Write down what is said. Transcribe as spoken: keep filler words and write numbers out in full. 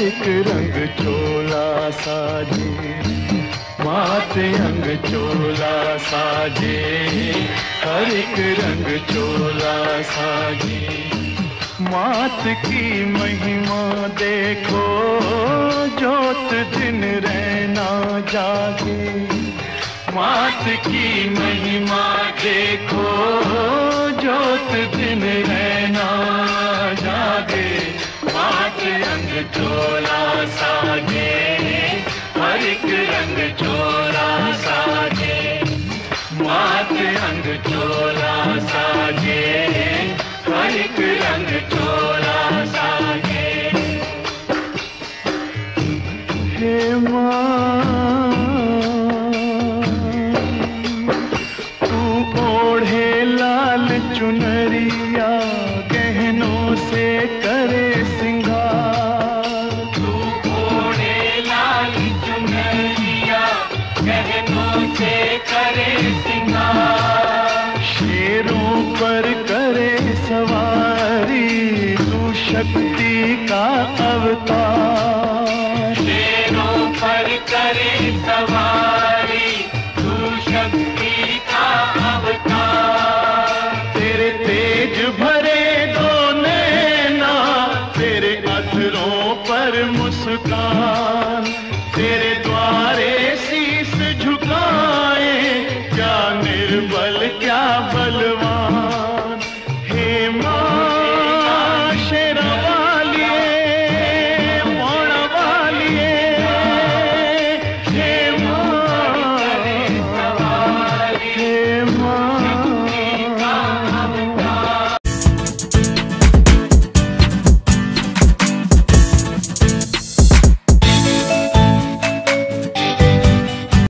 एक रंग चोला साजे, माथे अंग चोला साजे, हर एक रंग चोला साजे। मात की महिमा देखो, जोत दिन रहना जागे। मात की महिमा देखो, जोत दिन रहना जागे। मात अंग चोला साजे, हर एक रंग चोला साजे। मात अंग चोला साजे, हर एक रंग चोला साजे। हे माँ तू ओढ़े लाल चुनरिया, गहनों से करे सिंगार। तू ओढ़े लाल चुनरिया, गहनों से करे सिंगार। शेरों पर करे सवारी, तू शक्ति का अवतार। शेरों पर करे सवारी, तू शक्ति का अवतार। तेरे तेज भरे दो नैना, तेरे अधरों पर मुस्कान, तेरे